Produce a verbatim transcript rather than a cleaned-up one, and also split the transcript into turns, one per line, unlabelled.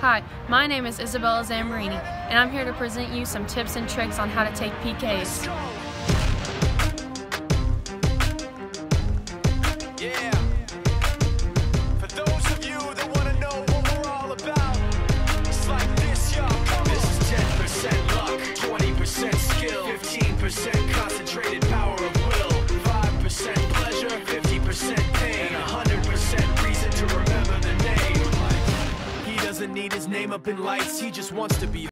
Hi, my name is Isabella Zamborini, and I'm here to present you some tips and tricks on how to take P Ks.
Yeah. For those of you that want to know what we're all about, it's like this, y'all. This is ten percent luck, twenty percent skill, fifteen percent concentrated power of will, five percent pleasure, fifty percent pain, and one hundred percent reason to remember the name. He doesn't need his name up in lights, he just wants to be